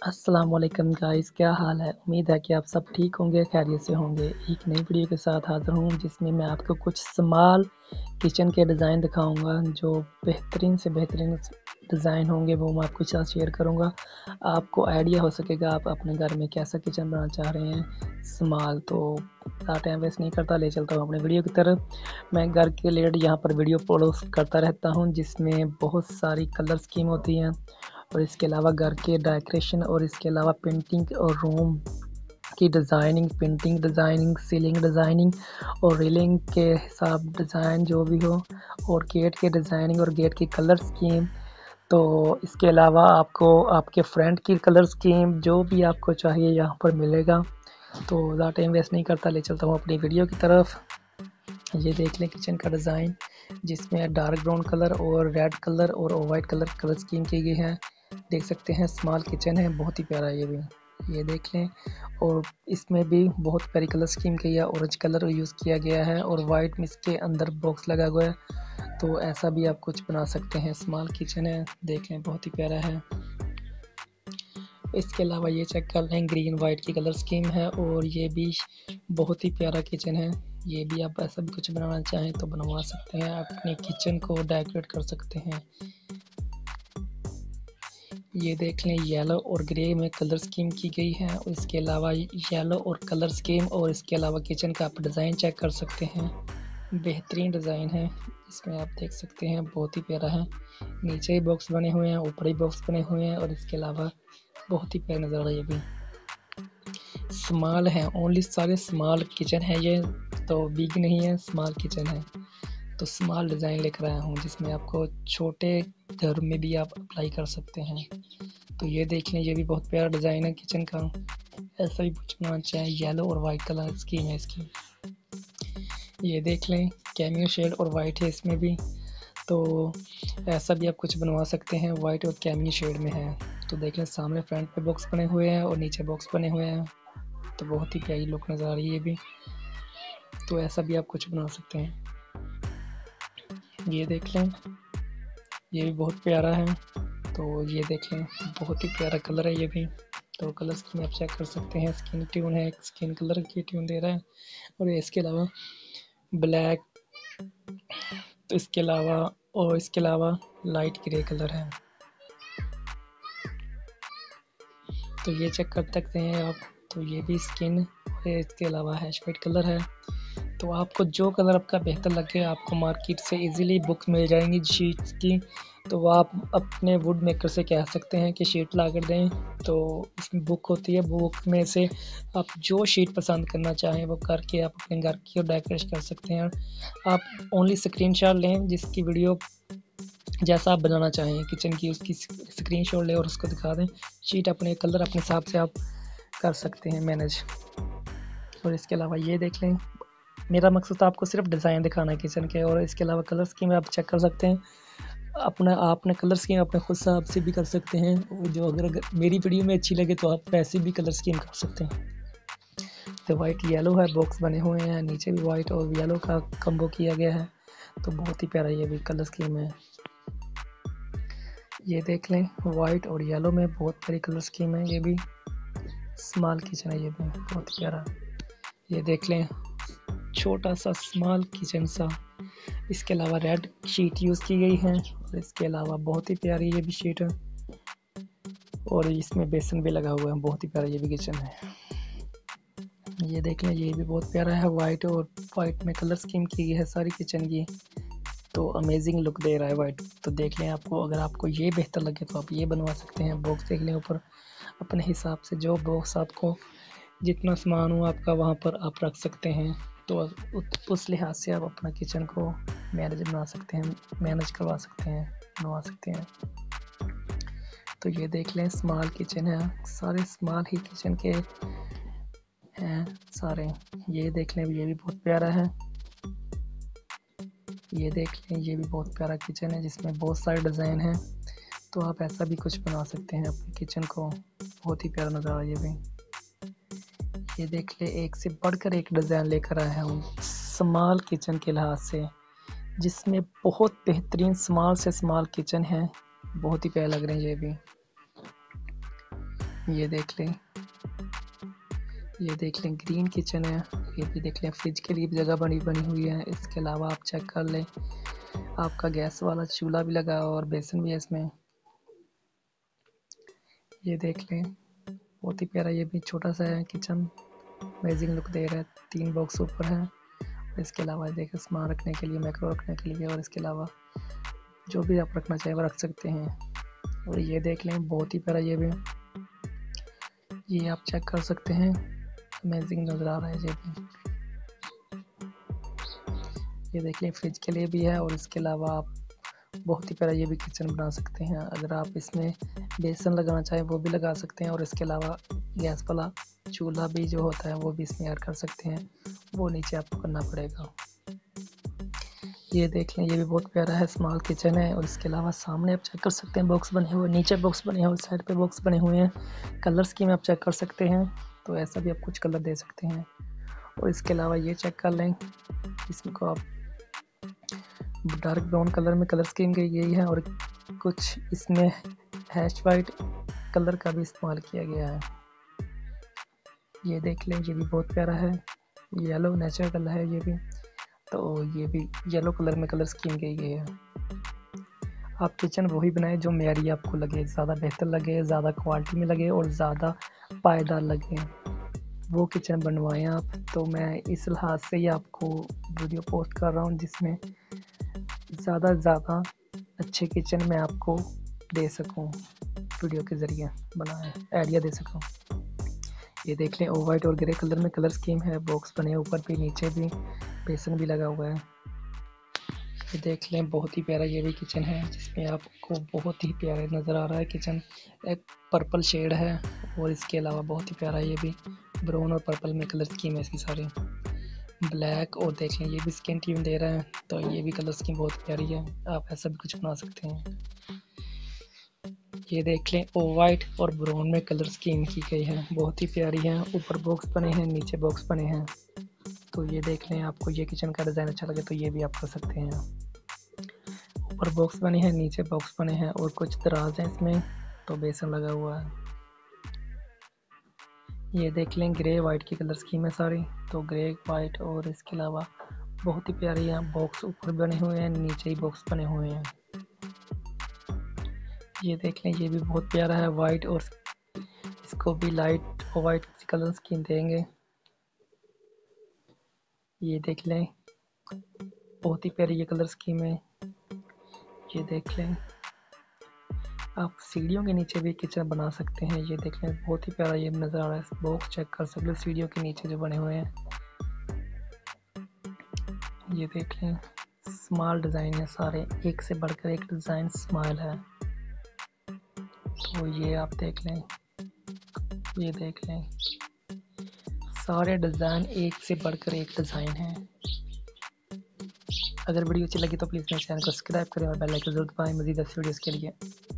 अस्सलाम वालेकुम गाइस, क्या हाल है। उम्मीद है कि आप सब ठीक होंगे, खैरियत से होंगे। एक नई वीडियो के साथ हाज़िर हूँ जिसमें मैं आपको कुछ स्मॉल किचन के डिज़ाइन दिखाऊंगा। जो बेहतरीन से बेहतरीन डिज़ाइन होंगे वो मैं आपके साथ शेयर करूँगा। आपको आइडिया हो सकेगा आप अपने घर में कैसा किचन बनाना चाह रहे हैं स्मॉल। तो ज़्यादा टाइम वेस्ट नहीं करता, ले चलता हूँ अपने वीडियो की तरफ। मैं घर के रिलेटेड यहाँ पर वीडियो पोस्ट करता रहता हूँ जिसमें बहुत सारी कलर स्कीम होती हैं और इसके अलावा घर के डेकोरेशन और इसके अलावा पेंटिंग और रूम की designing, painting designing, ceiling designing और रेलिंग के हिसाब डिज़ाइन जो भी हो, और गेट के डिज़ाइनिंग और गेट की कलर स्कीम। तो इसके अलावा आपको आपके फ्रंट की कलर स्कीम जो भी आपको चाहिए यहाँ पर मिलेगा। तो ज़्यादा टाइम वेस्ट नहीं करता, ले चलता हूँ अपनी वीडियो की तरफ। ये देख लें किचन का डिज़ाइन जिसमें डार्क ब्राउन कलर और रेड कलर और वाइट कलर स्कीम की गई है। देख सकते हैं स्मॉल किचन है, बहुत ही प्यारा ये भी। ये देख लें, और इसमें भी बहुत प्यारी कलर स्कीम की है, ऑरेंज कलर यूज़ किया गया है और वाइट में इसके अंदर बॉक्स लगा हुआ है। तो ऐसा भी आप कुछ बना सकते हैं। स्मॉल किचन है, देख लें बहुत ही प्यारा है। इसके अलावा ये चेक कर लें, ग्रीन वाइट की कलर स्कीम है और ये भी बहुत ही प्यारा किचन है। ये भी आप ऐसा भी कुछ बनाना चाहें तो बनवा सकते हैं, अपने किचन को डेकोरेट कर सकते हैं। ये देख लें, येलो और ग्रे में कलर स्कीम की गई है और इसके अलावा येलो और कलर स्कीम और इसके अलावा किचन का आप डिज़ाइन चेक कर सकते हैं। बेहतरीन डिज़ाइन है, इसमें आप देख सकते हैं बहुत ही प्यारा है। नीचे ही बॉक्स बने हुए हैं, ऊपर ही बॉक्स बने हुए हैं और इसके अलावा बहुत ही प्यारा नज़ारा। ये भी स्मॉल है, ओनली सारे स्मॉल किचन है ये, तो बिग नहीं है, स्मॉल किचन है। तो स्मॉल डिज़ाइन लेकर आया हूँ जिसमें आपको छोटे घर में भी आप अप्लाई कर सकते हैं। तो ये देख लें, ये भी बहुत प्यारा डिज़ाइन है किचन का। ऐसा भी कुछ बनाना चाहें, येलो और वाइट कलर स्कीम है इसकी। ये देख लें, कैमियो शेड और वाइट है इसमें भी। तो ऐसा भी आप कुछ बनवा सकते हैं, वाइट और कैमियो शेड में है। तो देख लें, सामने फ्रंट पे बॉक्स बने हुए हैं और नीचे बॉक्स बने हुए हैं। तो बहुत ही प्यारी लुक नज़र आ रही है ये भी। तो ऐसा भी आप कुछ बना सकते हैं। ये देख लें, ये भी बहुत प्यारा है। तो ये देख लें, बहुत ही प्यारा कलर है ये भी। तो कलर स्कीम आप चेक कर सकते हैं, स्किन ट्यून है, स्किन कलर की ट्यून दे रहा है। और इसके अलावा ब्लैक, तो इसके अलावा और इसके अलावा लाइट ग्रे कलर है। तो ये चेक कर सकते हैं आप। तो ये भी स्किन है, इसके अलावा हैश वाइट कलर है। तो आपको जो कलर आपका बेहतर लगे, आपको मार्केट से इजीली बुक मिल जाएंगी शीट्स की। तो आप अपने वुड मेकर से कह सकते हैं कि शीट ला कर दें, तो इसमें बुक होती है। बुक में से आप जो शीट पसंद करना चाहें वो करके आप अपने घर की और डेकोरेट कर सकते हैं। आप ओनली स्क्रीनशॉट लें जिसकी वीडियो जैसा आप बनाना चाहें किचन की, उसकी स्क्रीनशॉट लें और उसको दिखा दें। शीट अपने कलर अपने हिसाब से आप कर सकते हैं मैनेज। और इसके अलावा ये देख लें, मेरा मकसद तो आपको सिर्फ डिज़ाइन दिखाना है किचन के, और इसके अलावा कलर स्कीम आप चेक कर सकते हैं। अपना आपने कलर स्कीम अपने खुद हिसाब से भी कर सकते हैं। जो अगर मेरी वीडियो में अच्छी लगे तो आप वैसे भी कलर स्कीम कर सकते हैं। तो वाइट येलो है, बॉक्स बने हुए हैं, नीचे भी वाइट और येलो का कम्बो किया गया है। तो बहुत ही प्यारा ये भी कलर स्कीम है। ये देख लें, वाइट और येलो में बहुत प्यारी कलर स्कीम है। ये भी स्मॉल किचन है, ये भी बहुत ही प्यारा। ये देख लें, छोटा सा स्मॉल किचन सा। इसके अलावा रेड शीट यूज़ की गई है और इसके अलावा बहुत ही प्यारी ये भी शीट है और इसमें बेसन भी लगा हुआ है। बहुत ही प्यारा ये भी किचन है। ये देख लें, ये भी बहुत प्यारा है, वाइट और वाइट में कलर स्कीम की गई है सारी किचन की। तो अमेजिंग लुक दे रहा है वाइट। तो देख लें, आपको अगर आपको ये बेहतर लगे तो आप ये बनवा सकते हैं। बॉक्स देख लें ऊपर, अपने हिसाब से जो बॉक्स आपको जितना सामान हो आपका वहाँ पर आप रख सकते हैं। तो उस लिहाज से आप अपना किचन को मैनेज बना सकते हैं, मैनेज करवा सकते हैं, बनवा सकते हैं। तो ये देख लें, स्मॉल किचन है, सारे स्मॉल ही किचन के हैं सारे। ये देख लें, ये भी बहुत प्यारा है। ये देख लें, ये भी बहुत प्यारा किचन है जिसमें बहुत सारे डिज़ाइन हैं। तो आप ऐसा भी कुछ बना सकते हैं अपने किचन को, बहुत ही प्यारा नज़ारा ये भी। ये देख ले, एक से बढ़कर एक डिज़ाइन लेकर आया हूँ स्मॉल किचन के लिहाज से, जिसमें बहुत बेहतरीन स्मॉल से स्मॉल किचन है। बहुत ही प्यारे लग रहे हैं ये भी। ये देख लें, ये देख लें ग्रीन किचन है। ये भी देख लें, फ्रिज के लिए भी जगह बनी हुई है। इसके अलावा आप चेक कर लें, आपका गैस वाला चूल्हा भी लगा है और बेसन भी है इसमें। ये देख लें, बहुत ही प्यारा ये भी छोटा सा है किचन, अमेजिंग लुक दे रहा है। 3 बॉक्स ऊपर है। इसके अलावा देखिए सामान रखने के लिए, मैक्रो रखने के लिए, और इसके अलावा जो भी आप रखना चाहें वो रख सकते हैं। और ये देख लें, बहुत ही प्यारा ये भी, ये आप चेक कर सकते हैं, अमेजिंग नज़र आ रहा है ये भी। ये देख लें, फ्रिज के लिए भी है और इसके अलावा आप बहुत ही प्यारा ये भी किचन बना सकते हैं। अगर आप इसमें बेसन लगाना चाहें वो भी लगा सकते हैं, और इसके अलावा गैस वाला चूल्हा भी जो होता है वो भी इसमें ऐड कर सकते हैं, वो नीचे आपको करना पड़ेगा। ये देख लें, ये भी बहुत प्यारा है, स्मॉल किचन है। और इसके अलावा सामने आप चेक कर सकते हैं बॉक्स बने हुए, नीचे बॉक्स बने हुए, साइड पे बॉक्स बने हुए हैं। कलर स्कीम आप चेक कर सकते हैं, तो ऐसा भी आप कुछ कलर दे सकते हैं। और इसके अलावा ये चेक कर लें, इसमें को आप डार्क ब्राउन कलर में कलर स्कीम की यही है, और कुछ इसमें हैश वाइट कलर का भी इस्तेमाल किया गया है। ये देख लें, ये भी बहुत प्यारा है, येलो नेचुरल कलर है ये भी, तो ये भी येलो कलर में कलर स्कीम की गई है। आप किचन वही बनाएं जो मेयारी आपको लगे, ज़्यादा बेहतर लगे, ज़्यादा क्वालिटी में लगे और ज़्यादा पायदार लगे, वो किचन बनवाएं आप। तो मैं इस लिहाज से ही आपको वीडियो पोस्ट कर रहा हूँ जिसमें ज़्यादा अच्छे किचन मैं आपको दे सकूँ, वीडियो के ज़रिए बनाए आइडिया दे सकूँ। ये देख लें, ऑफ वाइट और ग्रे कलर में कलर स्कीम है, बॉक्स बने ऊपर भी नीचे भी, बेसन भी लगा हुआ है। ये देख लें, बहुत ही प्यारा ये भी किचन है, जिसमें आपको बहुत ही प्यारा नज़र आ रहा है किचन। एक पर्पल शेड है, और इसके अलावा बहुत ही प्यारा ये भी ब्राउन और पर्पल में कलर स्कीम है इसकी सारी, ब्लैक। और देख लें, ये भी स्किन ट्यून दे रहा है, तो ये भी कलर स्कीम बहुत प्यारी है, आप ऐसा भी कुछ बना सकते हैं। ये देख लें, ऑफ वाइट और ब्राउन में कलर स्कीम की गई है, बहुत ही प्यारी है। ऊपर बॉक्स बने हैं, नीचे बॉक्स बने हैं। तो ये देख लें, आपको ये किचन का डिज़ाइन अच्छा लगे तो ये भी आप कर सकते हैं। ऊपर बॉक्स बने हैं, नीचे बॉक्स बने हैं, और कुछ दराज हैं इसमें, तो बेसन लगा हुआ है। ये देख लें, ग्रे वाइट की कलर स्कीम है सारी, तो ग्रे वाइट, और इसके अलावा बहुत ही प्यारी है, बॉक्स ऊपर बने हुए हैं, नीचे ही बॉक्स बने हुए हैं। ये देख लें, ये भी बहुत प्यारा है, वाइट, और इसको भी लाइट और वाइट कलर स्कीम देंगे। ये देख लें, बहुत ही प्यारी ये कलर स्कीम है। ये देख लें, आप सीढ़ियों के नीचे भी किचन बना सकते हैं। ये देख लें, बहुत ही प्यारा ये नज़र आ रहा है, बॉक्स चेक कर सकते हैं सीढ़ियों के नीचे जो बने हुए हैं। ये देख लें, स्मॉल डिज़ाइन है सारे, एक से बढ़कर एक डिज़ाइन स्माइल है, तो ये आप देख लें। ये देख लें, सारे डिज़ाइन एक से बढ़कर एक डिज़ाइन है। अगर वीडियो अच्छी लगी तो प्लीज़ मेरे चैनल को सब्सक्राइब करें और बेल आइकन जरूर दबाएं मज़ीद अच्छी वीडियोज़ के लिए।